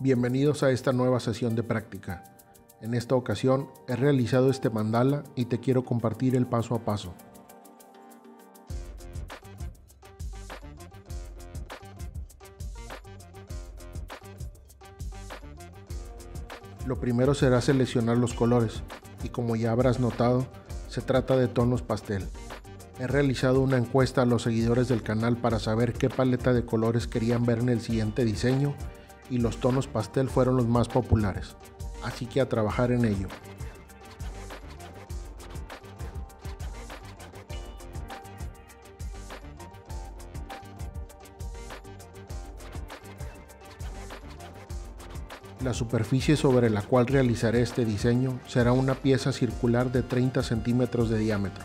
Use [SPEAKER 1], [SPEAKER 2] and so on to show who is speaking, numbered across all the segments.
[SPEAKER 1] Bienvenidos a esta nueva sesión de práctica. En esta ocasión he realizado este mandala y te quiero compartir el paso a paso. Lo primero será seleccionar los colores y como ya habrás notado, se trata de tonos pastel. He realizado una encuesta a los seguidores del canal para saber qué paleta de colores querían ver en el siguiente diseño y los tonos pastel fueron los más populares, así que a trabajar en ello. La superficie sobre la cual realizaré este diseño será una pieza circular de 30 centímetros de diámetro.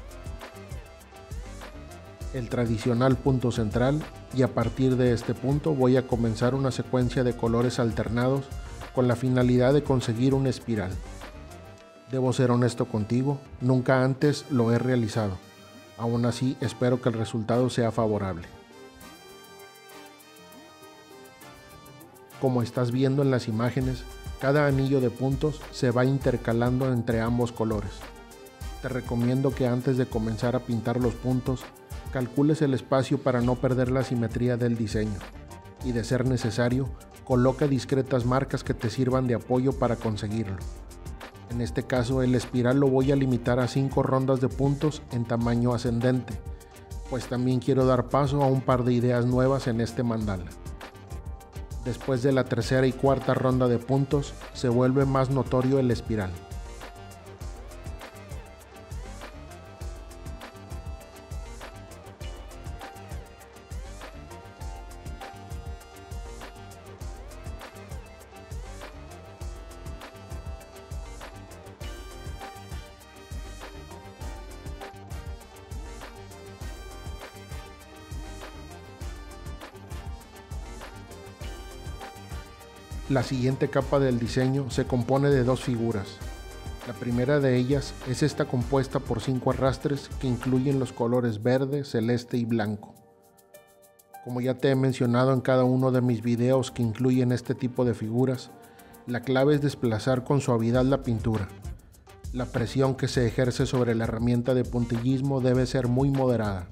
[SPEAKER 1] El tradicional punto central, y a partir de este punto voy a comenzar una secuencia de colores alternados con la finalidad de conseguir una espiral. Debo ser honesto contigo, nunca antes lo he realizado. Aún así, espero que el resultado sea favorable. Como estás viendo en las imágenes, cada anillo de puntos se va intercalando entre ambos colores. Te recomiendo que antes de comenzar a pintar los puntos, calcules el espacio para no perder la simetría del diseño y, de ser necesario, coloca discretas marcas que te sirvan de apoyo para conseguirlo. En este caso, el espiral lo voy a limitar a 5 rondas de puntos en tamaño ascendente, pues también quiero dar paso a un par de ideas nuevas en este mandala. Después de la tercera y cuarta ronda de puntos, se vuelve más notorio el espiral. La siguiente capa del diseño se compone de dos figuras. La primera de ellas es esta, compuesta por 5 arrastres que incluyen los colores verde, celeste y blanco. Como ya te he mencionado en cada uno de mis videos que incluyen este tipo de figuras, la clave es desplazar con suavidad la pintura. La presión que se ejerce sobre la herramienta de puntillismo debe ser muy moderada.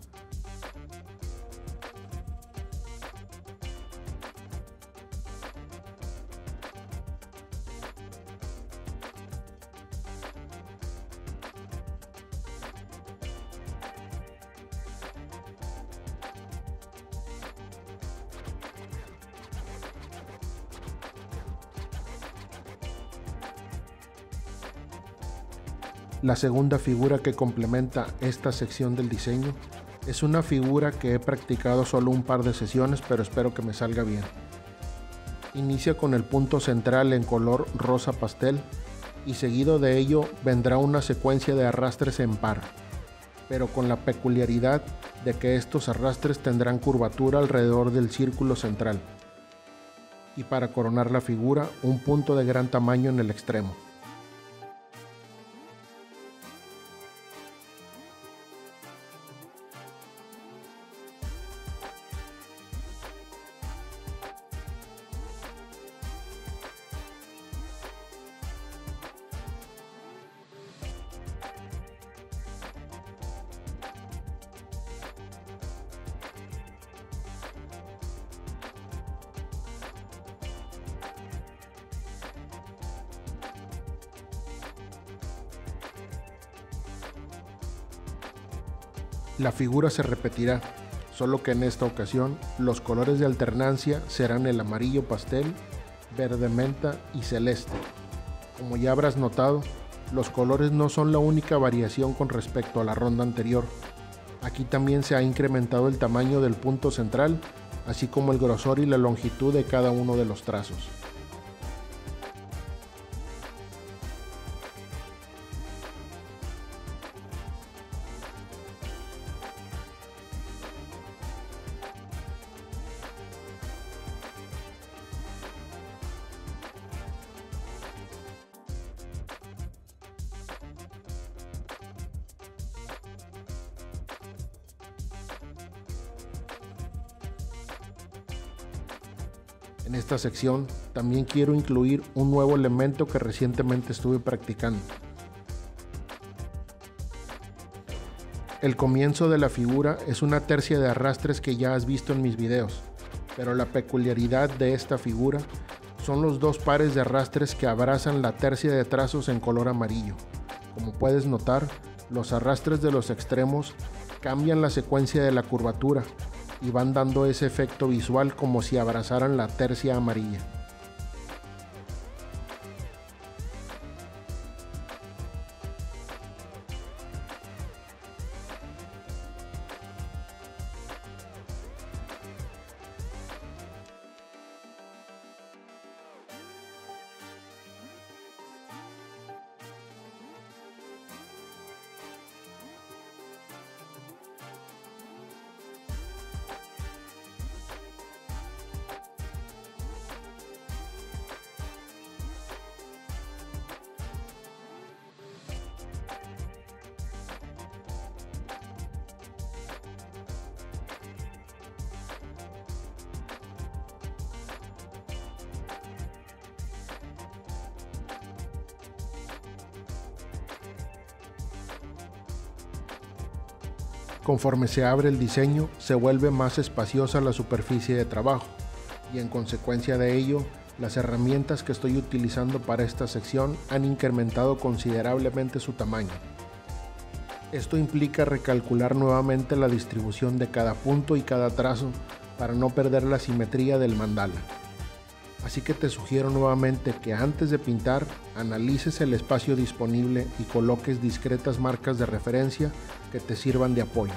[SPEAKER 1] La segunda figura que complementa esta sección del diseño es una figura que he practicado solo un par de sesiones, pero espero que me salga bien. Inicia con el punto central en color rosa pastel y seguido de ello vendrá una secuencia de arrastres en par, pero con la peculiaridad de que estos arrastres tendrán curvatura alrededor del círculo central y, para coronar la figura, un punto de gran tamaño en el extremo. La figura se repetirá, solo que en esta ocasión los colores de alternancia serán el amarillo pastel, verde menta y celeste. Como ya habrás notado, los colores no son la única variación con respecto a la ronda anterior. Aquí también se ha incrementado el tamaño del punto central, así como el grosor y la longitud de cada uno de los trazos. En esta sección también quiero incluir un nuevo elemento que recientemente estuve practicando. El comienzo de la figura es una tercia de arrastres que ya has visto en mis videos, pero la peculiaridad de esta figura son los dos pares de arrastres que abrazan la tercia de trazos en color amarillo. Como puedes notar, los arrastres de los extremos cambian la secuencia de la curvatura y van dando ese efecto visual como si abrazaran la tercia amarilla. Conforme se abre el diseño, se vuelve más espaciosa la superficie de trabajo y en consecuencia de ello, las herramientas que estoy utilizando para esta sección han incrementado considerablemente su tamaño. Esto implica recalcular nuevamente la distribución de cada punto y cada trazo para no perder la simetría del mandala. Así que te sugiero nuevamente que antes de pintar, analices el espacio disponible y coloques discretas marcas de referencia que te sirvan de apoyo.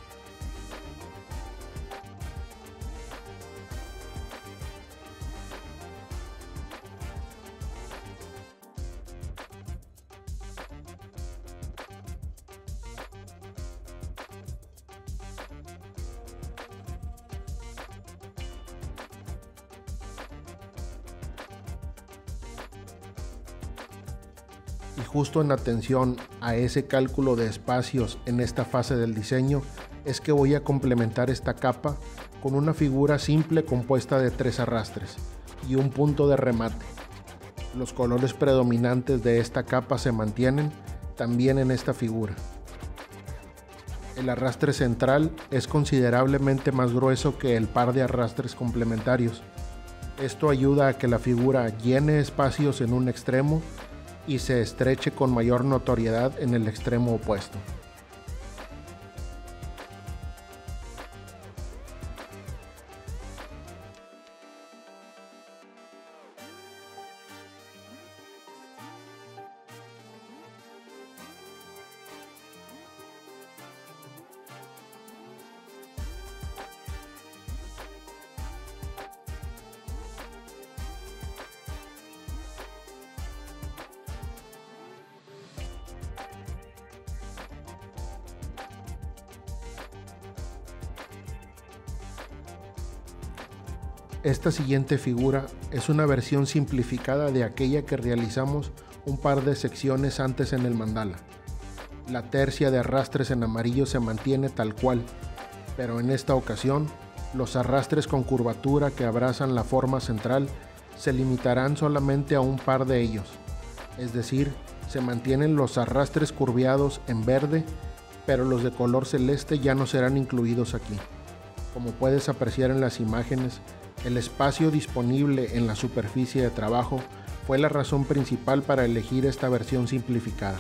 [SPEAKER 1] Y justo en atención a ese cálculo de espacios en esta fase del diseño es que voy a complementar esta capa con una figura simple compuesta de 3 arrastres y un punto de remate. Los colores predominantes de esta capa se mantienen también en esta figura. El arrastre central es considerablemente más grueso que el par de arrastres complementarios. Esto ayuda a que la figura llene espacios en un extremo y se estreche con mayor notoriedad en el extremo opuesto. Esta siguiente figura es una versión simplificada de aquella que realizamos un par de secciones antes en el mandala. La tercia de arrastres en amarillo se mantiene tal cual, pero en esta ocasión los arrastres con curvatura que abrazan la forma central se limitarán solamente a un par de ellos, es decir, se mantienen los arrastres curviados en verde, pero los de color celeste ya no serán incluidos aquí. Como puedes apreciar en las imágenes, el espacio disponible en la superficie de trabajo fue la razón principal para elegir esta versión simplificada.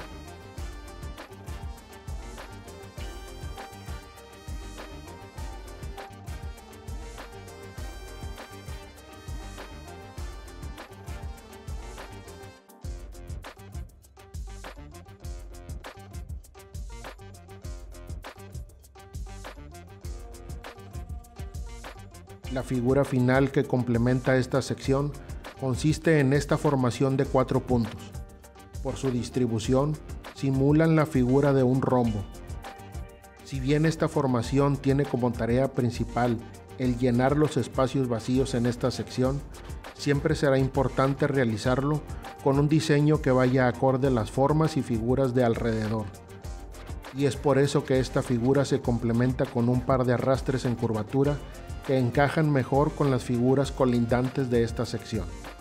[SPEAKER 1] La figura final que complementa esta sección consiste en esta formación de 4 puntos. Por su distribución, simulan la figura de un rombo. Si bien esta formación tiene como tarea principal el llenar los espacios vacíos en esta sección, siempre será importante realizarlo con un diseño que vaya acorde a las formas y figuras de alrededor. Y es por eso que esta figura se complementa con un par de arrastres en curvatura que encajan mejor con las figuras colindantes de esta sección.